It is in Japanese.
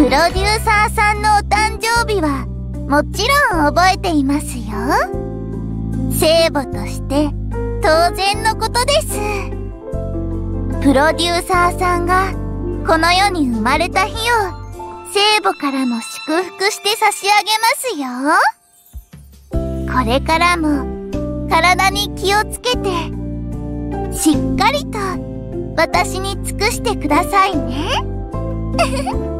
ロデューサーさんのお誕生日はもちろん覚えていますよ。聖母として当然のことです。プロデューサーさんがこの世に生まれた日を聖母からも祝福して差し上げますよ。これからも体に気をつけてしっかりと私に尽くしてくださいね。